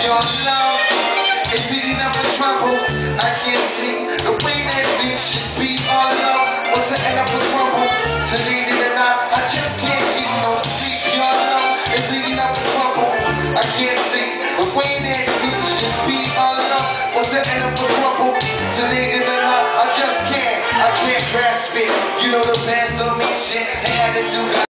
your love is eating up the trouble. I can't see the way that things should be. All love was setting up a trouble. Today and I just can't get no sleep. Your love is eating up the trouble. I can't see the way that things should be. All love was setting up a trouble. Today and I just can't grasp it. You know the past dimension had to do.